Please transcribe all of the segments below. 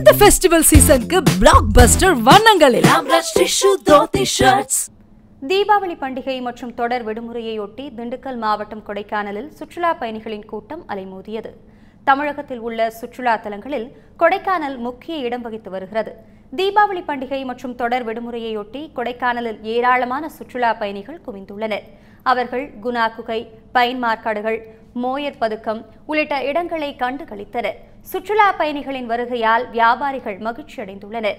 இந்த ஃபெஸ்டிவல் சீசனுக்கு பிளாக்பஸ்டர் வண்ணங்கள் எல்லாம் தீபாவளி பண்டிகை மற்றும் தொடர் விடுமுறையொட்டி திண்டுக்கல் மாவட்டம் கொடைக்கானலில் சுற்றுலா பயணிகளின் கூட்டம் அலைமோதியது. தமிழகத்தில் உள்ள சுற்றுலா தலங்களில் கொடைக்கானல் முக்கிய இடம் வகித்து வருகிறது. தீபாவளி பண்டிகை மற்றும் தொடர் விடுமுறையொட்டி கொடைக்கானலில் ஏராளமான சுற்றுலா பயணிகள் குவிந்துள்ளனர். அவர்கள் குணா குகை, பைன் மார்க்காடுகள், மோயர் பதுக்கம் உள்ளிட்ட இடங்களை கண்டு களித்தனர். சுற்றுலா பயணிகளின் வருகையால் வியாபாரிகள் மகிழ்ச்சி அடைந்துள்ளனர்.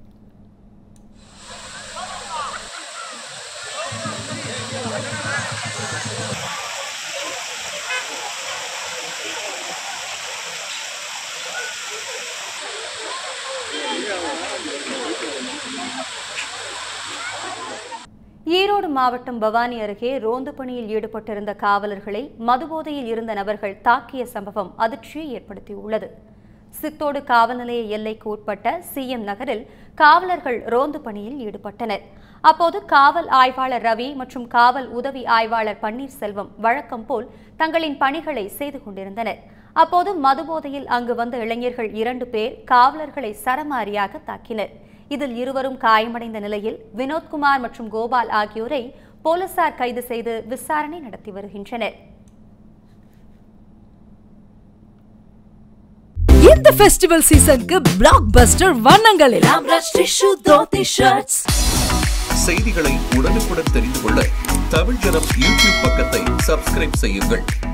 ஈரோடு மாவட்டம் பவானி அருகே ரோந்து பணியில் ஈடுபட்டிருந்த காவலர்களை மதுபோதையில் இருந்த நபர்கள் தாக்கிய சம்பவம் அதிர்ச்சியை ஏற்படுத்தியுள்ளது. சித்தோடு காவல் நிலைய எல்லைக்கு உட்பட்ட சிஎம் நகரில் காவலர்கள் ரோந்து பணியில் ஈடுபட்டனர். அப்போது காவல் ஆய்வாளர் ரவி மற்றும் காவல் உதவி ஆய்வாளர் பன்னீர்செல்வம் வழக்கம் போல் தங்களின் பணிகளை செய்து கொண்டிருந்தனர். அப்போது மதுபோதையில் அங்கு வந்த இளைஞர்கள் 2 பேர் காவலர்களை சரமாரியாக தாக்கினர். இதில் இருவரும் காயமடைந்த நிலையில் வினோத்குமார் மற்றும் கோபால் ஆகியோரை போலீசார் கைது செய்து விசாரணை நடத்தி வருகின்றனர். இந்த ஃபெஸ்டிவல் சீசனுக்கு பிளாக்பஸ்டர் வண்ணங்கள் எல்லாம் செய்திகளை உடனுக்குடன் தெரிந்து கொள்ள தமிழ் ஜனம் யூடியூப் பக்கத்தை சப்ஸ்கிரைப் செய்யுங்கள்.